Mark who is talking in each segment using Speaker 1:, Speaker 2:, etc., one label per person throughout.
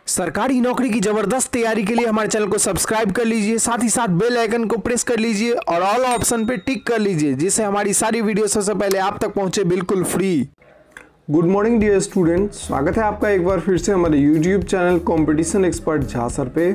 Speaker 1: सरकारी नौकरी की जबरदस्त तैयारी के लिए हमारे चैनल को सब्सक्राइब कर लीजिए, साथ ही साथ बेल आइकन को प्रेस कर लीजिए और ऑल ऑप्शन पे टिक कर लीजिए, जिससे हमारी सारी वीडियो सबसे पहले आप तक पहुंचे बिल्कुल free.
Speaker 2: Good morning dear students, स्वागत है आपका एक बार फिर से हमारे YouTube channel competition expert Jha sir पे।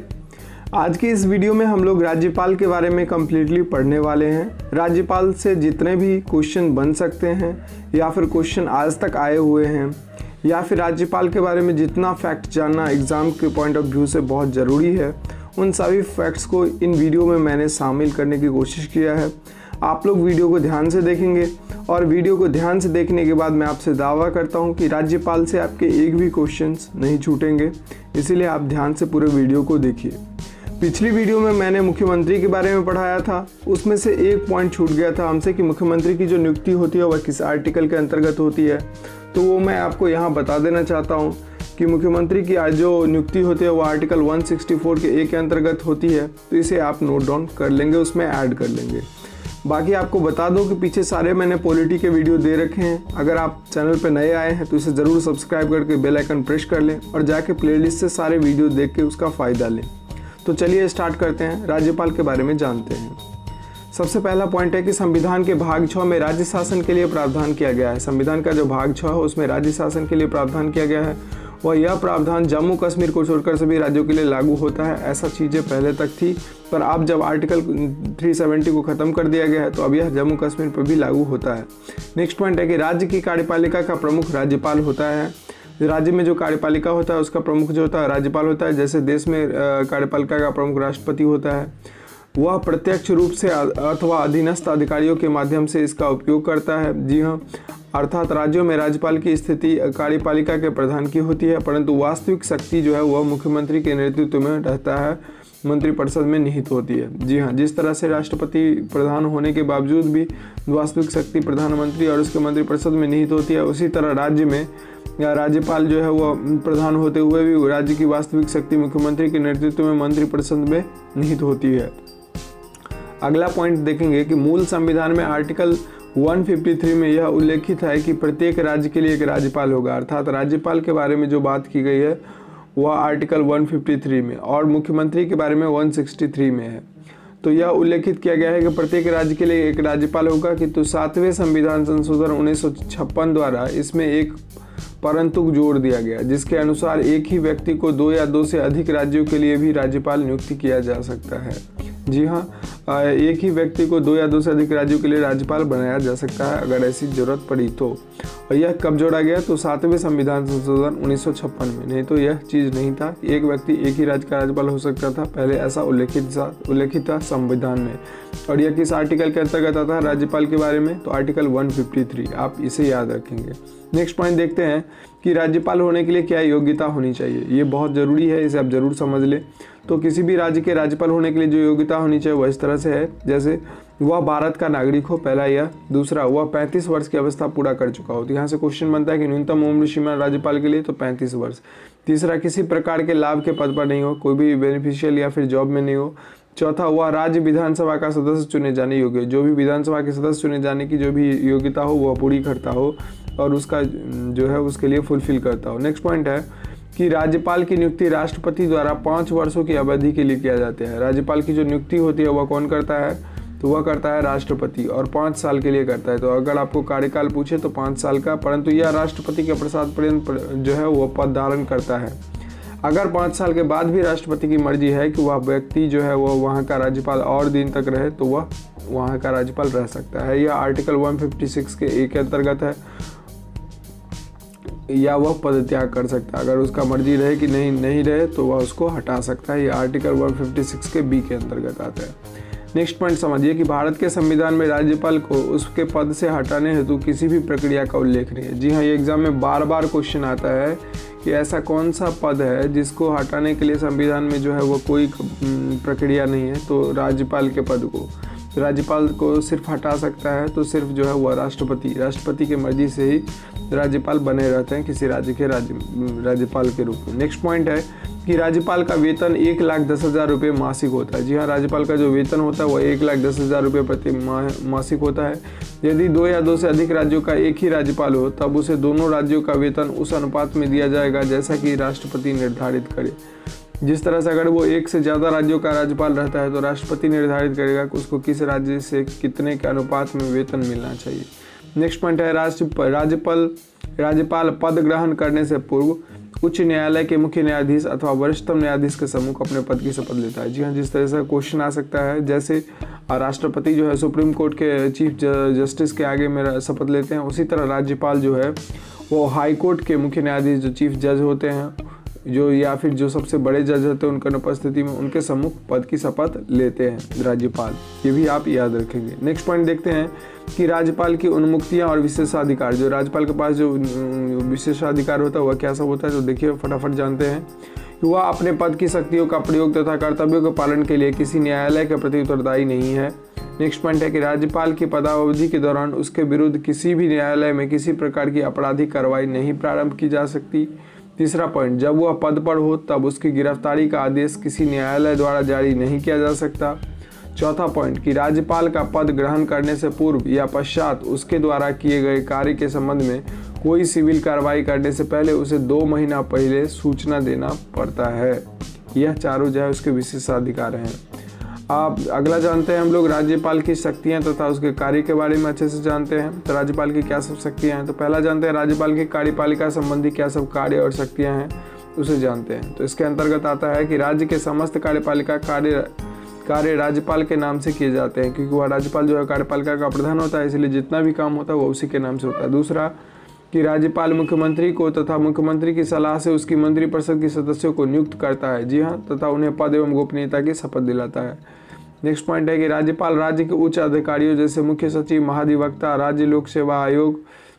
Speaker 2: आज की इस वीडियो में हम लोग राज्यपाल के बारे में कम्प्लीटली पढ़ने वाले हैं। राज्यपाल से जितने भी क्वेश्चन बन सकते हैं या फिर क्वेश्चन आज तक आए हुए हैं या फिर राज्यपाल के बारे में जितना फैक्ट जानना एग्ज़ाम के पॉइंट ऑफ व्यू से बहुत ज़रूरी है, उन सभी फैक्ट्स को इन वीडियो में मैंने शामिल करने की कोशिश किया है। आप लोग वीडियो को ध्यान से देखेंगे और वीडियो को ध्यान से देखने के बाद मैं आपसे दावा करता हूं कि राज्यपाल से आपके एक भी क्वेश्चंस नहीं छूटेंगे, इसीलिए आप ध्यान से पूरे वीडियो को देखिए। पिछली वीडियो में मैंने मुख्यमंत्री के बारे में पढ़ाया था, उसमें से एक पॉइंट छूट गया था हमसे कि मुख्यमंत्री की जो नियुक्ति होती है वह किस आर्टिकल के अंतर्गत होती है, तो वो मैं आपको यहाँ बता देना चाहता हूँ कि मुख्यमंत्री की जो नियुक्ति होती है वो आर्टिकल 164 के ए के अंतर्गत होती है। तो इसे आप नोट डाउन कर लेंगे, उसमें ऐड कर लेंगे। बाकी आपको बता दो कि पीछे सारे मैंने पॉलिटी के वीडियो दे रखे हैं। अगर आप चैनल पर नए आए हैं तो इसे ज़रूर सब्सक्राइब करके बेल आइकन प्रेस कर लें और जाके प्लेलिस्ट से सारे वीडियो देख के उसका फ़ायदा लें। तो चलिए स्टार्ट करते हैं, राज्यपाल के बारे में जानते हैं। सबसे पहला पॉइंट है कि संविधान के भाग 6 में राज्य शासन के लिए प्रावधान किया गया है। संविधान का जो भाग 6 है उसमें राज्य शासन के लिए प्रावधान किया गया है। वह यह प्रावधान जम्मू कश्मीर को छोड़कर सभी राज्यों के लिए लागू होता है। ऐसा चीज़ें पहले तक थी, पर अब जब आर्टिकल 370 को ख़त्म कर दिया गया है तो अब यह जम्मू कश्मीर पर भी लागू होता है। नेक्स्ट पॉइंट है कि राज्य की कार्यपालिका का प्रमुख राज्यपाल होता है। राज्य में जो कार्यपालिका होता है उसका प्रमुख जो होता है राज्यपाल होता है। जैसे देश में कार्यपालिका का प्रमुख राष्ट्रपति होता है। वह प्रत्यक्ष रूप से अथवा अधीनस्थ अधिकारियों के माध्यम से इसका उपयोग करता है। जी हाँ, अर्थात राज्यों में राज्यपाल की स्थिति कार्यपालिका के प्रधान की होती है, परंतु वास्तविक शक्ति जो है वह मुख्यमंत्री के नेतृत्व में रहता है, मंत्रिपरिषद में निहित होती है। जी हाँ, जिस तरह से राष्ट्रपति प्रधान होने के बावजूद भी वास्तविक शक्ति प्रधानमंत्री और उसके मंत्रिपरिषद में निहित होती है, उसी तरह राज्य में या राज्यपाल जो है वह प्रधान होते हुए भी राज्य की वास्तविक शक्ति मुख्यमंत्री के नेतृत्व में मंत्रिपरिषद में निहित होती है। अगला पॉइंट देखेंगे कि मूल संविधान में आर्टिकल 153 में यह उल्लेखित है कि प्रत्येक राज्य के लिए एक राज्यपाल होगा। अर्थात राज्यपाल के बारे में जो बात की गई है वह आर्टिकल 153 में और मुख्यमंत्री के बारे में 163 में है। तो यह उल्लेखित किया गया है कि प्रत्येक राज्य के लिए एक राज्यपाल होगा, किंतु 7वें संविधान संशोधन 1956 द्वारा इसमें एक परंतु जोड़ दिया गया, जिसके अनुसार एक ही व्यक्ति को 2 या 2 से अधिक राज्यों के लिए भी राज्यपाल नियुक्त किया जा सकता है। जी हाँ, एक ही व्यक्ति को 2 या 2 से अधिक राज्यों के लिए राज्यपाल बनाया जा सकता है अगर ऐसी जरूरत पड़ी तो। और यह कब जोड़ा गया? तो 7वें संविधान संशोधन 1956 में। नहीं तो यह चीज़ नहीं था, एक व्यक्ति एक ही राज्य का राज्यपाल हो सकता था, पहले ऐसा उल्लेखित था संविधान में। और यह किस आर्टिकल के अंतर्गत आता है राज्यपाल के बारे में? तो आर्टिकल 153, आप इसे याद रखेंगे। नेक्स्ट पॉइंट देखते हैं कि राज्यपाल होने के लिए क्या योग्यता होनी चाहिए। ये बहुत ज़रूरी है, इसे आप ज़रूर समझ लें। तो किसी भी राज्य के राज्यपाल होने के लिए जो योग्यता होनी चाहिए वह इस तरह से है, जैसे वह भारत का नागरिक हो, पहला यह। दूसरा, वह 35 वर्ष की अवस्था पूरा कर चुका हो। तो यहाँ से क्वेश्चन बनता है कि न्यूनतम उम्र सीमा राज्यपाल के लिए तो 35 वर्ष। तीसरा, किसी प्रकार के लाभ के पद पर नहीं हो, कोई भी बेनिफिशियल या फिर जॉब में नहीं हो। चौथा, वह राज्य विधानसभा का सदस्य चुने जाने योग्य, जो भी विधानसभा के सदस्य चुने जाने की जो भी योग्यता हो वह पूरी करता हो और उसका जो है उसके लिए फुलफिल करता हो। नेक्स्ट पॉइंट है कि राज्यपाल की नियुक्ति राष्ट्रपति द्वारा 5 वर्षों की अवधि के लिए किया जाता है। राज्यपाल की जो नियुक्ति होती है वह कौन करता है? तो वह करता है राष्ट्रपति, और 5 साल के लिए करता है। तो अगर आपको कार्यकाल पूछे तो 5 साल का, परंतु यह राष्ट्रपति के प्रसाद पर्यंत जो है वह पद धारण करता है। अगर 5 साल के बाद भी राष्ट्रपति की मर्जी है कि वह व्यक्ति जो है वह वहाँ का राज्यपाल और दिन तक रहे तो वह वहाँ का राज्यपाल रह सकता है। यह आर्टिकल 156 के ए के अंतर्गत है। या वह पद त्याग कर सकता है, अगर उसका मर्जी रहे कि नहीं रहे तो वह उसको हटा सकता है। ये आर्टिकल 156 के बी के अंतर्गत आता है। नेक्स्ट पॉइंट समझिए कि भारत के संविधान में राज्यपाल को उसके पद से हटाने हेतु किसी भी प्रक्रिया का उल्लेख नहीं है। जी हाँ, ये एग्जाम में बार बार क्वेश्चन आता है कि ऐसा कौन सा पद है जिसको हटाने के लिए संविधान में जो है वो कोई प्रक्रिया नहीं है। तो राज्यपाल के पद को राज्यपाल को सिर्फ हटा सकता है तो सिर्फ जो है वह राष्ट्रपति की मर्जी से ही राज्यपाल बने रहते हैं किसी राज्य के राज्यपाल के रूप में। नेक्स्ट पॉइंट है कि राज्यपाल का वेतन 1,10,000 रुपये मासिक होता है। जी हाँ, राज्यपाल का जो वेतन होता है वह 1,10,000 रुपये प्रति मासिक होता है। यदि 2 या 2 से अधिक राज्यों का एक ही राज्यपाल हो तब उसे दोनों राज्यों का वेतन उस अनुपात में दिया जाएगा जैसा कि राष्ट्रपति निर्धारित करे। जिस तरह से अगर वो 1 से ज़्यादा राज्यों का राज्यपाल रहता है तो राष्ट्रपति निर्धारित करेगा कि उसको किस राज्य से कितने के अनुपात में वेतन मिलना चाहिए। नेक्स्ट पॉइंट है राज्यपाल पद ग्रहण करने से पूर्व उच्च न्यायालय के मुख्य न्यायाधीश अथवा वरिष्ठतम न्यायाधीश के सम्मुख अपने पद की शपथ लेता है। जी हाँ, जिस तरह से क्वेश्चन आ सकता है जैसे राष्ट्रपति जो है सुप्रीम कोर्ट के चीफ जस्टिस के आगे में शपथ लेते हैं, उसी तरह राज्यपाल जो है वो हाई कोर्ट के मुख्य न्यायाधीश जो चीफ जज होते हैं जो या फिर जो सबसे बड़े जज होते हैं उनकी अनुपस्थिति में उनके सम्मुख पद की शपथ लेते हैं राज्यपाल। ये भी आप याद रखेंगे। नेक्स्ट पॉइंट देखते हैं कि राज्यपाल की उन्मुक्तियां और विशेषाधिकार, जो राज्यपाल के पास जो विशेषाधिकार होता है वह क्या सब होता है तो देखिए फटाफट जानते हैं कि वह अपने पद की शक्तियों का प्रयोग तथा कर्तव्यों के पालन के लिए किसी न्यायालय के प्रति उत्तरदायी नहीं है। नेक्स्ट पॉइंट है कि राज्यपाल की पदावधि के दौरान उसके विरुद्ध किसी भी न्यायालय में किसी प्रकार की आपराधिक कार्रवाई नहीं प्रारंभ की जा सकती। तीसरा पॉइंट, जब वह पद पर हो तब उसकी गिरफ्तारी का आदेश किसी न्यायालय द्वारा जारी नहीं किया जा सकता। चौथा पॉइंट कि राज्यपाल का पद ग्रहण करने से पूर्व या पश्चात उसके द्वारा किए गए कार्य के संबंध में कोई सिविल कार्रवाई करने से पहले उसे 2 महीना पहले सूचना देना पड़ता है। यह चारों जो है उसके विशेषाधिकार हैं। आप अगला जानते हैं हम लोग राज्यपाल की शक्तियां तथा उसके कार्य के बारे में अच्छे से जानते हैं। तो राज्यपाल की क्या सब शक्तियां हैं, तो पहला जानते हैं राज्यपाल की कार्यपालिका संबंधी क्या सब कार्य और शक्तियां हैं उसे जानते हैं। तो इसके अंतर्गत आता है कि राज्य के समस्त कार्यपालिका कार्य राज्यपाल के नाम से किए जाते हैं, क्योंकि वह राज्यपाल जो है कार्यपालिका का प्रधान होता है, इसलिए जितना भी काम होता है वो उसी के नाम से होता है। दूसरा कि राज्यपाल मुख्यमंत्री को तथा मुख्यमंत्री की सलाह से उसकी मंत्रिपरिषद के सदस्यों को नियुक्त करता है। जी हाँ, तथा उन्हें पद एवं गोपनीयता की शपथ दिलाता है। नेक्स्ट पॉइंट है कि राज्यपाल राज्य के उच्च अधिकारियों जैसे मुख्य सचिव, महाधिवक्ता, राज्य लोक सेवा आयोग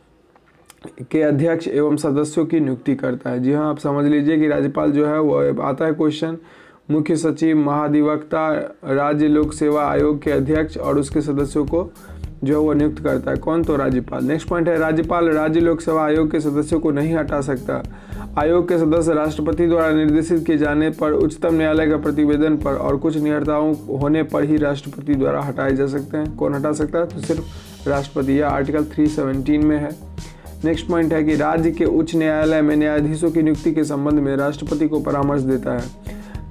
Speaker 2: के अध्यक्ष एवं सदस्यों की नियुक्ति करता है। जी हाँ, आप समझ लीजिए कि राज्यपाल जो है वो आता है क्वेश्चन मुख्य सचिव, महाधिवक्ता, राज्य लोक सेवा आयोग के अध्यक्ष और उसके सदस्यों को जो है वो नियुक्त करता है। कौन, तो राज्यपाल। नेक्स्ट पॉइंट है राज्यपाल राज्य लोक सेवा आयोग के सदस्यों को नहीं हटा सकता। आयोग के सदस्य राष्ट्रपति द्वारा निर्देशित किए जाने पर, उच्चतम न्यायालय का प्रतिवेदन पर और कुछ नियर्ताओं होने पर ही राष्ट्रपति द्वारा हटाए जा सकते हैं। कौन हटा सकता है, तो सिर्फ राष्ट्रपति। यह आर्टिकल 317 में है। नेक्स्ट पॉइंट है कि राज्य के उच्च न्यायालय में न्यायाधीशों की नियुक्ति के संबंध में राष्ट्रपति को परामर्श देता है।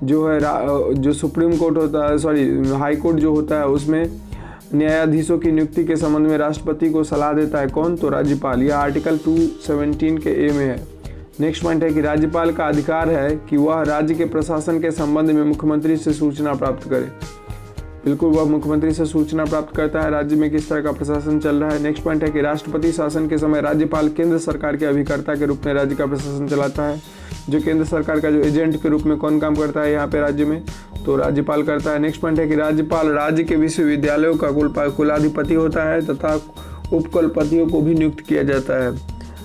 Speaker 2: जो सुप्रीम कोर्ट होता है, हाई कोर्ट जो होता है उसमें न्यायाधीशों की नियुक्ति के संबंध में राष्ट्रपति को सलाह देता है। कौन, तो राज्यपाल। यह आर्टिकल 217 के ए में है। नेक्स्ट पॉइंट है कि राज्यपाल का अधिकार है कि वह राज्य के प्रशासन के संबंध में मुख्यमंत्री से सूचना प्राप्त करे। बिल्कुल, वह मुख्यमंत्री से सूचना प्राप्त करता है राज्य में किस तरह का प्रशासन चल रहा है। नेक्स्ट पॉइंट है कि राष्ट्रपति शासन के समय राज्यपाल केंद्र सरकार के अभिकर्ता के रूप में राज्य का प्रशासन चलाता है। जो केंद्र सरकार का जो एजेंट के रूप में कौन काम करता है यहाँ पे राज्य में, तो राज्यपाल करता है। नेक्स्ट पॉइंट है कि राज्यपाल राज्य के विश्वविद्यालयों का कुलाधिपति होता है तथा उपकुलपतियों को भी नियुक्त किया जाता है।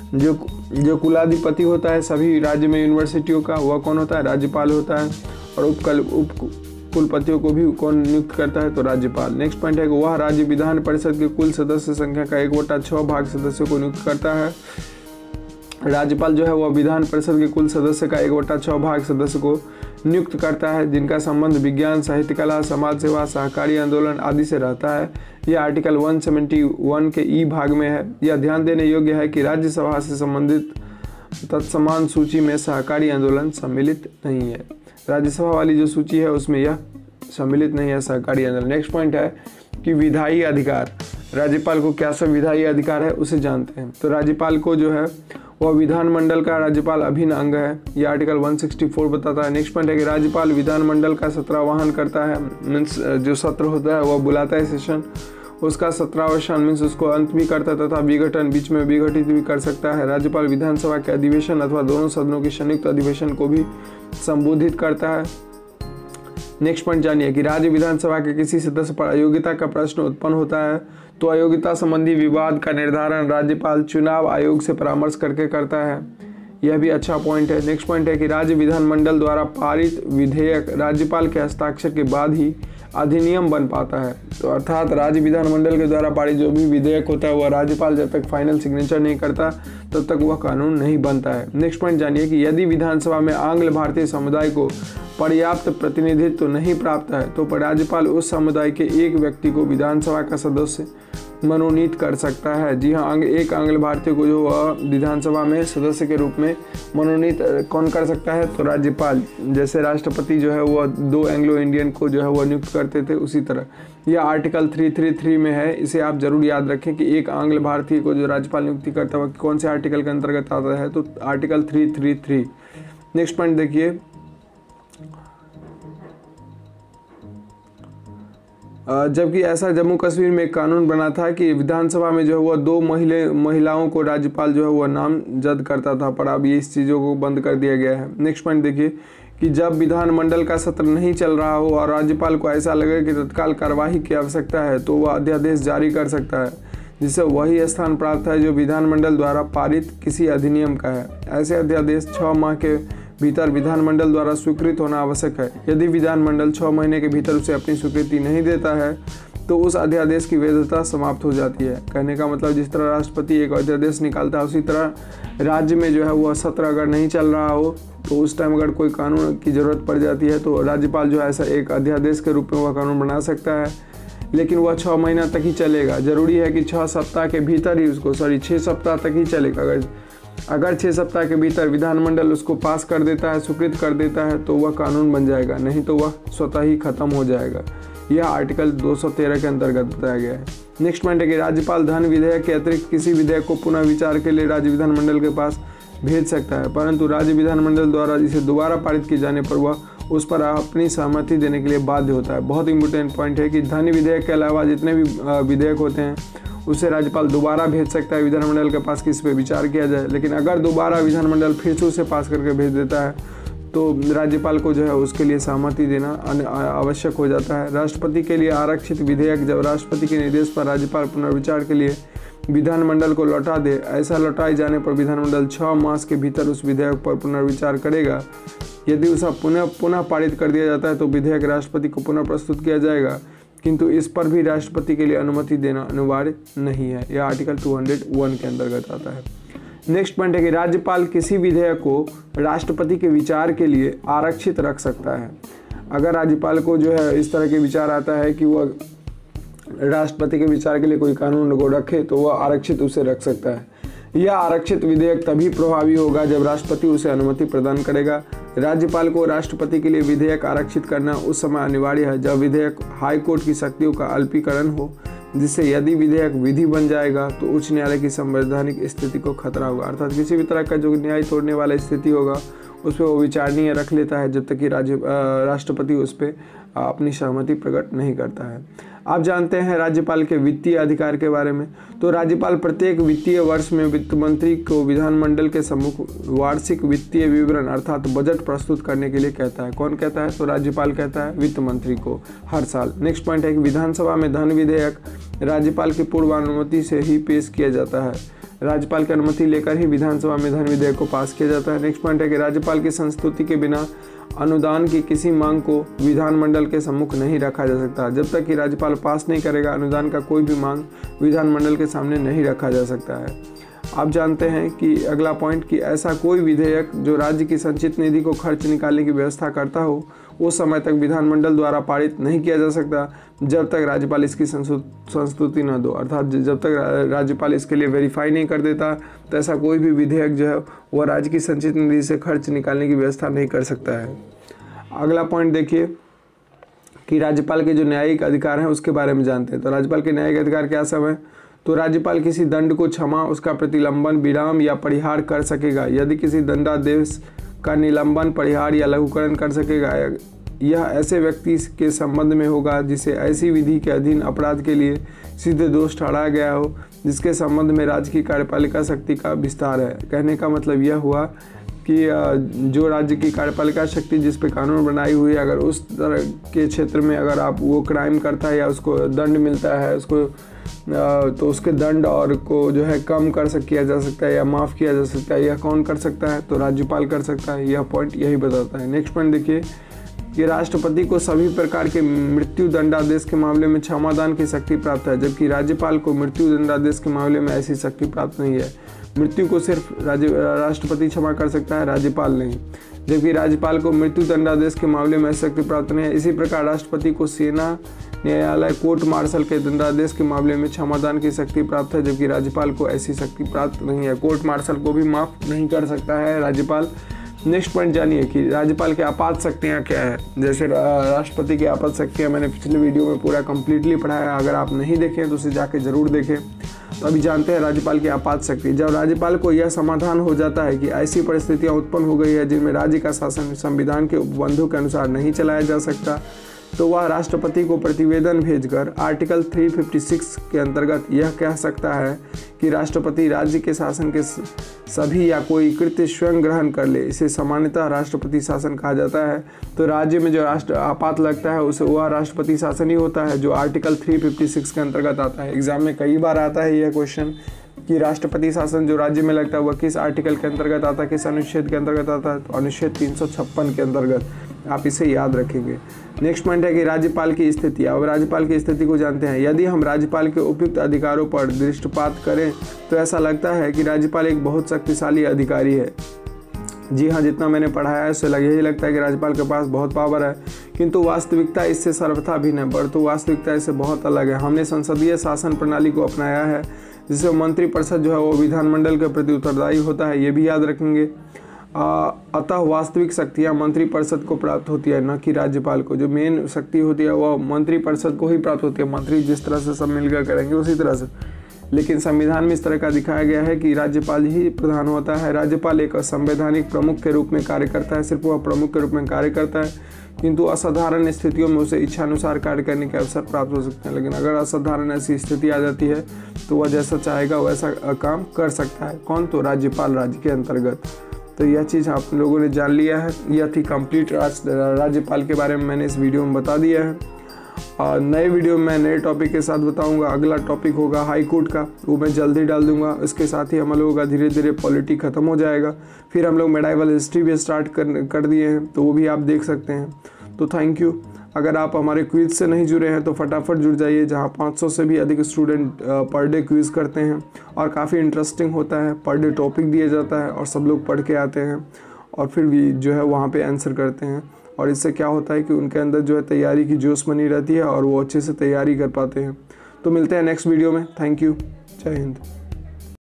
Speaker 2: जो कुलाधिपति होता है सभी राज्य में यूनिवर्सिटियों का, वह कौन होता है, राज्यपाल होता है। और उपकुलपतियों को भी कौन नियुक्त करता है, तो राज्यपाल। नेक्स्ट पॉइंट है कि वह राज्य विधान परिषद के कुल सदस्य संख्या का 1/6 भाग सदस्यों को नियुक्त करता है। राज्यपाल जो है वह विधान परिषद के कुल सदस्य का 1/6 भाग सदस्य को नियुक्त करता है जिनका संबंध विज्ञान, साहित्य कला, समाज सेवा, सहकारी आंदोलन आदि से रहता है। यह आर्टिकल 171 के ई भाग में है। यह ध्यान देने योग्य है कि राज्यसभा से संबंधित तत्समान सूची में सहकारी आंदोलन सम्मिलित नहीं है। राज्यसभा वाली जो सूची है उसमें यह सम्मिलित नहीं है सहकारी आंदोलन। नेक्स्ट पॉइंट है कि विधायी अधिकार, राज्यपाल को क्या सब विधायी अधिकार है उसे जानते हैं। तो राज्यपाल को जो है वह विधानमंडल का राज्यपाल अभिन्न अंग है। यह आर्टिकल 164 बताता है। नेक्स्ट पॉइंट है कि राज्यपाल विधानमंडल का सत्रावहन करता है, मीन्स जो सत्र होता है वह बुलाता है सेशन, उसका सत्रावसान मीन्स उसको अंत भी करता है तथा विघटन बीच में विघटित भी कर सकता है। राज्यपाल विधानसभा के अधिवेशन अथवा दोनों सदनों के संयुक्त अधिवेशन को भी संबोधित करता है। नेक्स्ट पॉइंट जानिए कि राज्य विधानसभा के किसी सदस्य पर अयोग्यता का प्रश्न उत्पन्न होता है तो अयोग्यता संबंधी विवाद का निर्धारण राज्यपाल चुनाव आयोग से परामर्श करके करता है। यह भी अच्छा पॉइंट है। नेक्स्ट पॉइंट है कि राज्य विधानमंडल द्वारा पारित विधेयक राज्यपाल के हस्ताक्षर के बाद ही अधिनियम बन पाता है। तो अर्थात राज्य विधानमंडल के द्वारा पारित जो भी विधेयक होता है वह राज्यपाल जब तक फाइनल सिग्नेचर नहीं करता तब तक वह कानून नहीं बनता है। नेक्स्ट पॉइंट जानिए कि यदि विधानसभा में आंग्ल भारतीय समुदाय को पर्याप्त प्रतिनिधित्व नहीं प्राप्त है तो राज्यपाल उस समुदाय के एक व्यक्ति को विधानसभा का सदस्य मनोनीत कर सकता है। जी हाँ, एक आंग्ल भारतीय को जो विधानसभा में सदस्य के रूप में मनोनीत कौन कर सकता है? तो राज्यपाल। जैसे राष्ट्रपति जो है वह 2 एंग्लो इंडियन को जो है वह नियुक्त करते थे, उसी तरह यह आर्टिकल 333 में है। इसे आप जरूर याद रखें कि एक आंग्ल भारतीय को जो राज्यपाल नियुक्ति करता है कौन से आर्टिकल के अंतर्गत आता है? तो आर्टिकल 333। नेक्स्ट पॉइंट देखिए, जबकि ऐसा जम्मू कश्मीर में एक कानून बना था कि विधानसभा में जो है वह 2 महिलाओं को राज्यपाल जो है वह नामजद करता था, पर अब ये इस चीज़ों को बंद कर दिया गया है। नेक्स्ट पॉइंट देखिए कि जब विधानमंडल का सत्र नहीं चल रहा हो और राज्यपाल को ऐसा लगे कि तत्काल कार्यवाही की आवश्यकता है तो वह अध्यादेश जारी कर सकता है जिससे वही स्थान प्राप्त है जो विधानमंडल द्वारा पारित किसी अधिनियम का है। ऐसे अध्यादेश 6 माह के भीतर विधानमंडल द्वारा स्वीकृत होना आवश्यक है। यदि विधानमंडल 6 महीने के भीतर उसे अपनी स्वीकृति नहीं देता है तो उस अध्यादेश की वैधता समाप्त हो जाती है। कहने का मतलब जिस तरह राष्ट्रपति एक अध्यादेश निकालता है उसी तरह राज्य में जो है वह सत्र अगर नहीं चल रहा हो तो उस टाइम अगर कोई कानून की ज़रूरत पड़ जाती है तो राज्यपाल जो है ऐसा एक अध्यादेश के रूप में वह कानून बना सकता है, लेकिन वह 6 महीना तक ही चलेगा। ज़रूरी है कि 6 सप्ताह के भीतर ही उसको 6 सप्ताह तक ही चलेगा। अगर 6 सप्ताह के भीतर विधानमंडल उसको पास कर देता है, स्वीकृत कर देता है तो वह कानून बन जाएगा, नहीं तो वह स्वतः ही खत्म हो जाएगा। यह आर्टिकल 213 के अंतर्गत बताया गया है। नेक्स्ट पॉइंट है कि राज्यपाल धन विधेयक के अतिरिक्त किसी विधेयक को पुनः विचार के लिए राज्य विधानमंडल के पास भेज सकता है, परंतु राज्य विधानमंडल द्वारा इसे दोबारा पारित किए जाने पर वह उस पर अपनी सहमति देने के लिए बाध्य होता है। बहुत इंपॉर्टेंट पॉइंट है कि धन विधेयक के अलावा जितने भी विधेयक होते हैं उसे राज्यपाल दोबारा भेज सकता है विधानमंडल के पास कि इस पर विचार किया जाए, लेकिन अगर दोबारा विधानमंडल फिर से उसे पास करके भेज देता है तो राज्यपाल को जो है उसके लिए सहमति देना आवश्यक हो जाता है। राष्ट्रपति के लिए आरक्षित विधेयक जब राष्ट्रपति के निर्देश पर राज्यपाल पुनर्विचार के लिए विधानमंडल को लौटा दे, ऐसा लौटाए जाने पर विधानमंडल 6 मास के भीतर उस विधेयक पर पुनर्विचार करेगा। यदि उसे पुनः पारित कर दिया जाता है तो विधेयक राष्ट्रपति को पुनः प्रस्तुत किया जाएगा, किंतु इस पर भी राष्ट्रपति के लिए अनुमति देना अनिवार्य नहीं है। यह आर्टिकल 201 के अंतर्गत आता है। नेक्स्ट पॉइंट है कि राज्यपाल किसी विधेयक को राष्ट्रपति के विचार के लिए आरक्षित रख सकता है। अगर राज्यपाल को जो है इस तरह के विचार आता है कि वह राष्ट्रपति के विचार के लिए कोई कानून को रखे तो वह आरक्षित उसे रख सकता है। यह आरक्षित विधेयक तभी प्रभावी होगा जब राष्ट्रपति उसे अनुमति प्रदान करेगा। राज्यपाल को राष्ट्रपति के लिए विधेयक आरक्षित करना उस समय अनिवार्य है जब विधेयक हाईकोर्ट की शक्तियों का अल्पीकरण हो, जिससे यदि विधेयक विधि बन जाएगा तो उच्च न्यायालय की संवैधानिक स्थिति को खतरा होगा। अर्थात किसी भी तरह का जो न्याय तोड़ने वाला स्थिति होगा उस पर वो विचारणीय रख लेता है जब तक कि राष्ट्रपति उस पर अपनी सहमति प्रकट नहीं करता है। आप जानते हैं राज्यपाल के वित्तीय अधिकार के बारे में। तो राज्यपाल प्रत्येक वित्तीय वर्ष में वित्त मंत्री को विधानमंडल के सम्मुख वार्षिक वित्तीय विवरण अर्थात बजट प्रस्तुत करने के लिए कहता है। कौन कहता है? तो राज्यपाल कहता है वित्त मंत्री को हर साल। नेक्स्ट पॉइंट है कि विधानसभा में धन विधेयक राज्यपाल की पूर्व अनुमति से ही पेश किया जाता है। राज्यपाल की अनुमति लेकर ही विधानसभा में धन विधेयक को पास किया जाता है। नेक्स्ट पॉइंट है कि राज्यपाल की संस्तुति के बिना अनुदान की किसी मांग को विधानमंडल के सम्मुख नहीं रखा जा सकता। जब तक कि राज्यपाल पास नहीं करेगा अनुदान का कोई भी मांग विधानमंडल के सामने नहीं रखा जा सकता है। आप जानते हैं कि अगला पॉइंट कि ऐसा कोई विधेयक जो राज्य की संचित निधि को खर्च निकालने की व्यवस्था करता हो उस समय तक विधानमंडल द्वारा पारित नहीं किया जा सकता जब तक राज्यपाल इसकी संस्तुति न दो। अर्थात जब तक राज्यपाल इसके लिए वेरीफाई नहीं कर देता तो ऐसा कोई भी विधेयक जो है वह राज्य की संचित निधि से खर्च निकालने की व्यवस्था नहीं कर सकता है। अगला पॉइंट देखिए कि राज्यपाल के जो न्यायिक अधिकार हैं उसके बारे में जानते हैं। तो राज्यपाल के न्यायिक अधिकार क्या सब है? तो राज्यपाल किसी दंड को क्षमा, उसका प्रतिलंबन, विराम या परिहार कर सकेगा। यदि किसी दंडादेश का निलंबन, परिहार या लघुकरण कर सकेगा, यह ऐसे व्यक्ति के संबंध में होगा जिसे ऐसी विधि के अधीन अपराध के लिए सीधे दोष ठहराया गया हो जिसके संबंध में राज्य की कार्यपालिका शक्ति का विस्तार है। कहने का मतलब यह हुआ कि जो राज्य की कार्यपालिका शक्ति जिस पे कानून बनाई हुई है अगर उस तरह के क्षेत्र में अगर आप वो क्राइम करता है या उसको दंड मिलता है उसको तो उसके दंड और को जो है कम किया जा सकता है या माफ़ किया जा सकता है। यह कौन कर सकता है? तो राज्यपाल कर सकता है। यह पॉइंट यही बताता है। नेक्स्ट पॉइंट देखिए कि राष्ट्रपति को सभी प्रकार के मृत्यु दंडादेश के मामले में क्षमादान की शक्ति प्राप्त है, जबकि राज्यपाल को मृत्यु दंडादेश के मामले में ऐसी शक्ति प्राप्त नहीं है। मृत्यु को सिर्फ राष्ट्रपति क्षमा कर सकता है, राज्यपाल नहीं, जबकि राज्यपाल को मृत्यु दंडादेश के मामले में ऐसी शक्ति प्राप्त नहीं है। इसी प्रकार राष्ट्रपति को सेना न्यायालय कोर्ट मार्शल के दंडादेश के मामले में क्षमादान की शक्ति प्राप्त है, जबकि राज्यपाल को ऐसी शक्ति प्राप्त नहीं है। कोर्ट मार्शल को भी माफ नहीं कर सकता है राज्यपाल। नेक्स्ट पॉइंट जानिए कि राज्यपाल की आपात शक्तियाँ क्या है। जैसे राष्ट्रपति की आपात शक्तियाँ मैंने पिछले वीडियो में पूरा कंप्लीटली पढ़ाया, अगर आप नहीं देखें तो उसे जाके ज़रूर देखें। तो अभी जानते हैं राज्यपाल की आपात शक्ति। जब राज्यपाल को यह समाधान हो जाता है कि ऐसी परिस्थितियाँ उत्पन्न हो गई है जिनमें राज्य का शासन संविधान के उपबंधों के अनुसार नहीं चलाया जा सकता, तो वह राष्ट्रपति को प्रतिवेदन भेजकर आर्टिकल 356 के अंतर्गत यह कह सकता है कि राष्ट्रपति राज्य के शासन के सभी या कोई कृत्य स्वयं ग्रहण कर ले। इसे सामान्यतः राष्ट्रपति शासन कहा जाता है। तो राज्य में जो राष्ट्र आपात लगता है उसे वह राष्ट्रपति शासन ही होता है, जो आर्टिकल 356 के अंतर्गत आता है। एग्जाम में कई बार आता है यह क्वेश्चन कि राष्ट्रपति शासन जो राज्य में लगता है वह किस आर्टिकल के अंतर्गत आता है, किस अनुच्छेद के अंतर्गत आता है। तो अनुच्छेद 356 के अंतर्गत, आप इसे याद रखेंगे। नेक्स्ट पॉइंट है कि राज्यपाल की स्थिति। अब राज्यपाल की स्थिति को जानते हैं। यदि हम राज्यपाल के उपयुक्त अधिकारों पर दृष्टिपात करें तो ऐसा लगता है कि राज्यपाल एक बहुत शक्तिशाली अधिकारी है। जी हाँ, जितना मैंने पढ़ाया है उससे यही लगता है कि राज्यपाल के पास बहुत पावर है, किंतु वास्तविकता इससे सर्वथा भिन्न है। परंतु वास्तविकता इससे बहुत अलग है। हमने संसदीय शासन प्रणाली को अपनाया है, जिससे मंत्रिपरिषद जो है वो विधानमंडल के प्रति उत्तरदायी होता है, ये भी याद रखेंगे। अतः वास्तविक शक्तियाँ मंत्रिपरिषद को प्राप्त होती है, न कि राज्यपाल को। जो मेन शक्ति होती है वह मंत्रिपरिषद को ही प्राप्त होती है। मंत्री जिस तरह से सब मिलकर करेंगे उसी तरह से, लेकिन संविधान में इस तरह का दिखाया गया है कि राज्यपाल ही प्रधान होता है। राज्यपाल एक संवैधानिक प्रमुख के रूप में कार्य करता है, सिर्फ वह प्रमुख के रूप में कार्य करता है, किंतु असाधारण स्थितियों में उसे इच्छानुसार कार्य करने के अवसर प्राप्त हो सकते हैं। लेकिन अगर असाधारण ऐसी स्थिति आ जाती है तो वह जैसा चाहेगा वैसा काम कर सकता है। कौन? तो राज्यपाल, राज्य के अंतर्गत। तो यह चीज़ आप लोगों ने जान लिया है। यह थी कंप्लीट राज्यपाल के बारे में मैंने इस वीडियो में बता दिया है। और नए वीडियो में मैं नए टॉपिक के साथ बताऊंगा। अगला टॉपिक होगा हाई कोर्ट का, वो मैं जल्दी डाल दूंगा। इसके साथ ही हम लोगों का धीरे धीरे पॉलिटी ख़त्म हो जाएगा। फिर हम लोग मेडाइवल हिस्ट्री भी स्टार्ट कर दिए हैं, तो वो भी आप देख सकते हैं। तो थैंक यू। अगर आप हमारे क्विज से नहीं जुड़े हैं तो फटाफट जुड़ जाइए, जहाँ 500 से भी अधिक स्टूडेंट पर डे क्विज करते हैं और काफ़ी इंटरेस्टिंग होता है। पर डे टॉपिक दिया जाता है और सब लोग पढ़ के आते हैं और फिर भी जो है वहाँ पे आंसर करते हैं। और इससे क्या होता है कि उनके अंदर जो है तैयारी की जोश बनी रहती है और वो अच्छे से तैयारी कर पाते हैं। तो मिलते हैं नेक्स्ट वीडियो में। Thank you. जय हिंद।